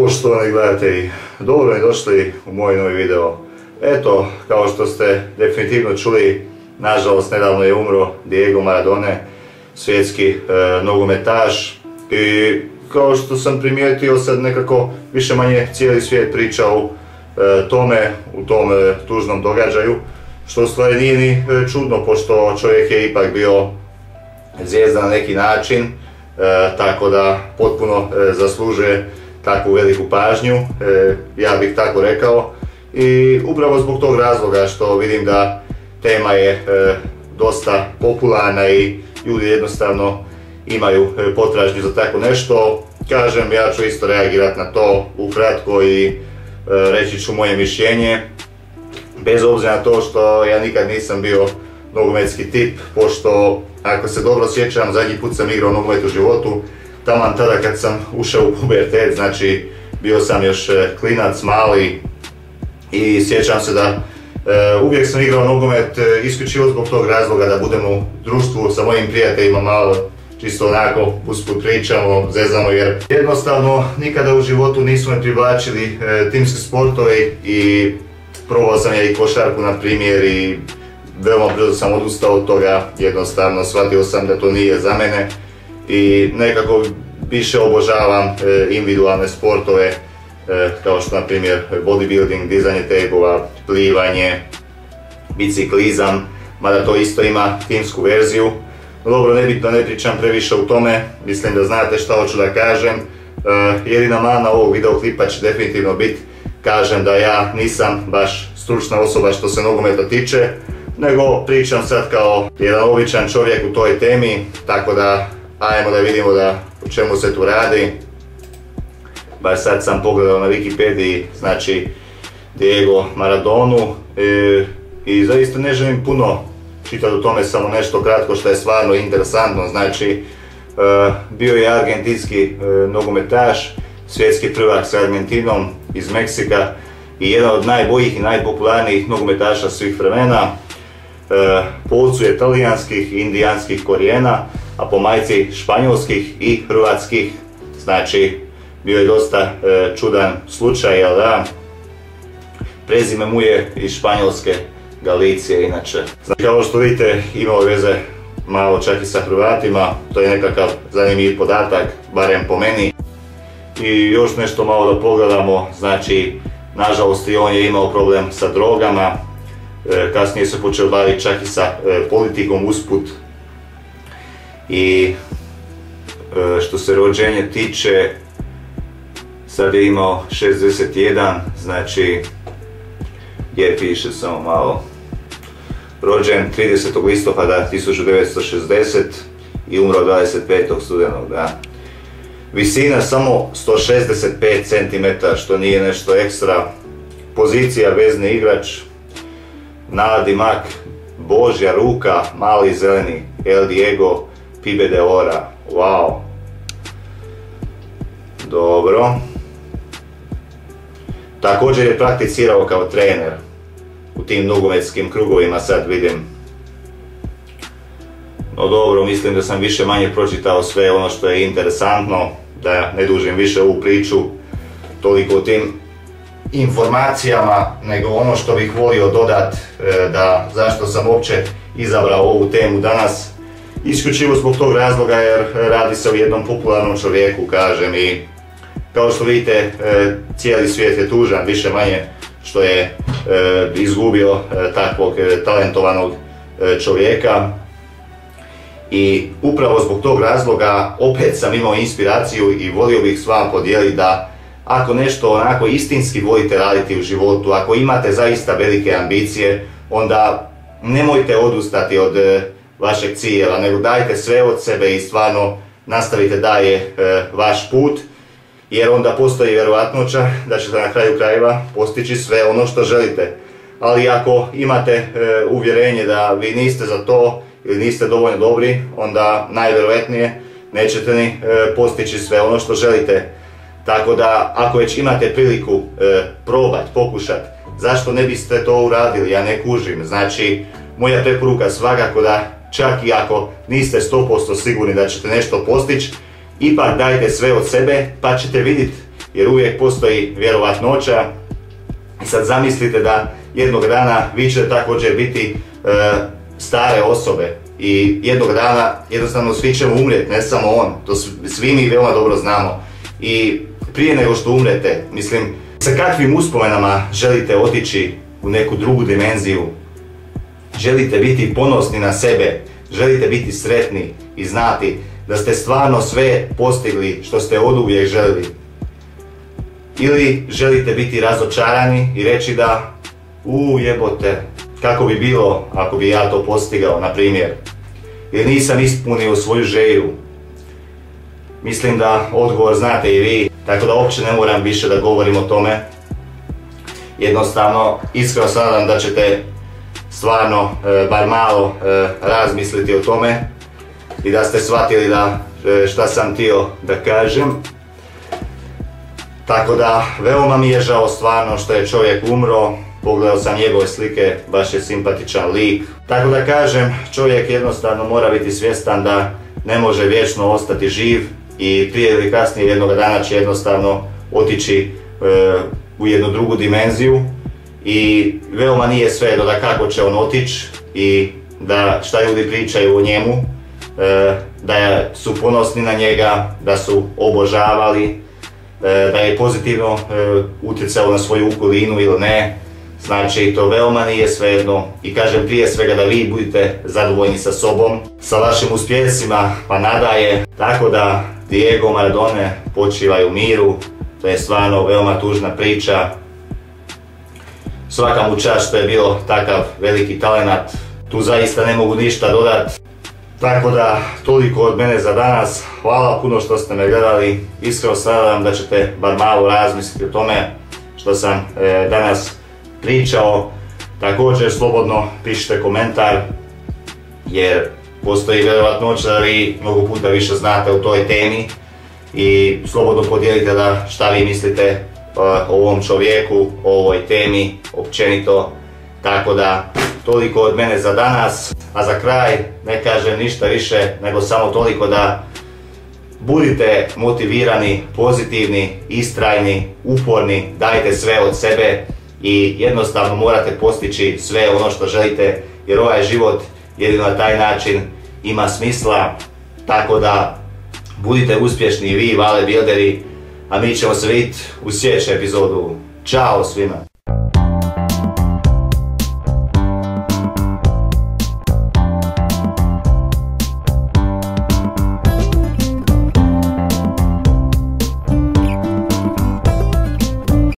Poštovani gledatelji, dobro mi došli u moj novi video. Eto, kao što ste definitivno čuli, nažalost nedavno je umro Diego Maradone, svjetski nogometaš. I kao što sam primijetio, sad nekako više manje cijeli svijet priča o tome, u tom tužnom događaju, što u stvari nije ni čudno, pošto čovjek je ipak bio zvijezda na neki način, tako da potpuno zaslužuje takvu veliku pažnju, ja bih tako rekao. I upravo zbog tog razloga što vidim da tema je dosta popularna i ljudi jednostavno imaju potražnju za tako nešto, kažem, ja ću isto reagirati na to ukratko i reći ću moje mišljenje, bez obzira na to što ja nikad nisam bio nogometski tip, pošto ako se dobro sjećam, zadnji put sam igrao nogomet u životu taman tada kad sam ušao u pubertet, znači bio sam još klinac, mali, i sjećam se da uvijek sam igrao nogomet isključivo zbog tog razloga da budem u društvu sa mojim prijateljima, malo čisto onako usput pričamo, zezamo, jer jednostavno nikada u životu nismo me privlačili timski sportovi i probao sam ja i košarku na primjer i veoma brzo sam odustao od toga, jednostavno shvatio sam da to nije za mene i nekako više obožavam individualne sportove kao što na primjer bodybuilding, dizanje tegova, plivanje, biciklizam, mada to isto ima timsku verziju. No dobro, nebitno, ne pričam previše u tome, mislim da znate šta hoću da kažem. Jedina mana ovog videoklipa će definitivno biti, kažem da ja nisam baš stručna osoba što se nogometa tiče, nego pričam sad kao jedan običan čovjek u toj temi, tako da ajmo da vidimo o čemu se tu radi. Baš sad sam pogledao na Wikipediji, znači Diego Maradonu i zaista ne želim puno čitati o tome, samo nešto kratko što je stvarno interesantno. Znači bio je argentinski nogometaš, svjetski prvak s Argentinom iz Meksika i jedan od najboljih i najpopularnijih nogometaša svih vremena. Po ocu je talijanskih i indijanskih korijena, a po majci španjolskih i hrvatskih, znači bio je dosta čudan slučaj, jel da? Prezime mu je iz Španjolske, Galicije inače. Znači, kao što vidite, imao veze malo čak i sa Hrvatima, to je nekakav zanimljiv podatak, barem po meni. I još nešto malo da pogledamo, znači, nažalost i on je imao problem sa drogama, kasnije se počeo baviti čak i sa politikom usput. I što se rođenja tiče, sad je imao 61, znači gdje piše samo malo, rođen 30. listopada 1960 i umro 25. studenog, da. Visina samo 165 cm, što nije nešto ekstra. Pozicija vezni igrač, nadimak Božja ruka, mali zeleni, El Diego Pibe de Ora, wow. Dobro. Također je prakticirao kao trener u tim nogometskim krugovima, sad vidim. No dobro, mislim da sam više manje pročitao sve ono što je interesantno, da ne dužim više ovu priču, toliko o tim informacijama, nego ono što bih volio dodat, da zašto sam uopće izabrao ovu temu danas. Isključivo zbog tog razloga jer radi se o jednom popularnom čovjeku, kažem, i kao što vidite cijeli svijet je tužan više manje što je izgubio takvog talentovanog čovjeka. I upravo zbog tog razloga opet sam imao inspiraciju i volio bih s vama podijeliti da ako nešto onako istinski volite raditi u životu, ako imate zaista velike ambicije, onda nemojte odustati od vašeg ciljeva, nego dajte sve od sebe i stvarno nastavite dalje vaš put, jer onda postoji vjerojatnoća da ćete na kraju krajeva postići sve ono što želite. Ali ako imate uvjerenje da vi niste za to ili niste dovoljno dobri, onda najvjerojatnije nećete ni postići sve ono što želite. Tako da ako već imate priliku probati, pokušati, zašto ne biste to uradili, ja ne kužim. Znači, moja preporuka svakako da čak i ako niste 100% sigurni da ćete nešto postići, ipak dajte sve od sebe pa ćete vidjeti jer uvijek postoji vjerovatnoća. I sad zamislite da jednog dana vi ćete također biti stare osobe i jednog dana jednostavno svi ćemo umrijeti, ne samo on, to svi mi veoma dobro znamo. I prije nego što umrete, mislim, sa kakvim uspomenama želite otići u neku drugu dimenziju? Želite biti ponosni na sebe, želite biti sretni i znati da ste stvarno sve postigli što ste oduvijek željeli. Ili želite biti razočarani i reći da jebote, kako bi bilo ako bi ja to postigao, na primjer, jer nisam ispunio svoju želju. Mislim da odgovor znate i vi, tako da uopće ne moram više da govorim o tome. Jednostavno, iskreno se nadam da ćete stvarno bar malo razmisliti o tome i da ste shvatili da šta sam htio da kažem. Tako da, veoma mi je žao stvarno što je čovjek umro, pogledao sam njegove slike, baš je simpatičan lik. Tako da kažem, čovjek jednostavno mora biti svjestan da ne može vječno ostati živ i prije ili kasnije jednog dana će jednostavno otići u jednu drugu dimenziju i veoma nije svejedno da kako će on otići i da šta ljudi pričaju o njemu, da su ponosni na njega, da su obožavali, da je pozitivno utjecao na svoju okolinu ili ne. Znači, to veoma nije svejedno i kažem prije svega da vi budete zadovoljni sa sobom, sa vašim uspjesima, pa nadalje. Tako da Diego Maradona počivaj u miru, to je stvarno veoma tužna priča. Svaka mu čast što je bio takav veliki talenat, tu zaista ne mogu ništa dodati. Tako da, toliko od mene za danas, hvala puno što ste me gledali, iskreno se nadam da ćete bar malo razmisliti o tome što sam danas pričao. Također slobodno pišite komentar jer postoji vjerovatnoća da vi mnogo puta više znate o toj temi i slobodno podijelite da šta vi mislite o ovom čovjeku, o ovoj temi općenito. Tako da, toliko od mene za danas, a za kraj ne kažem ništa više nego samo toliko da budite motivirani, pozitivni, istrajni, uporni, dajte sve od sebe i jednostavno morate postići sve ono što želite jer ovaj život jedino na taj način ima smisla. Tako da budite uspješni vi, Vale Bilderi, a mi ćemo se vidjeti u sljedećem epizodu. Ćao svima!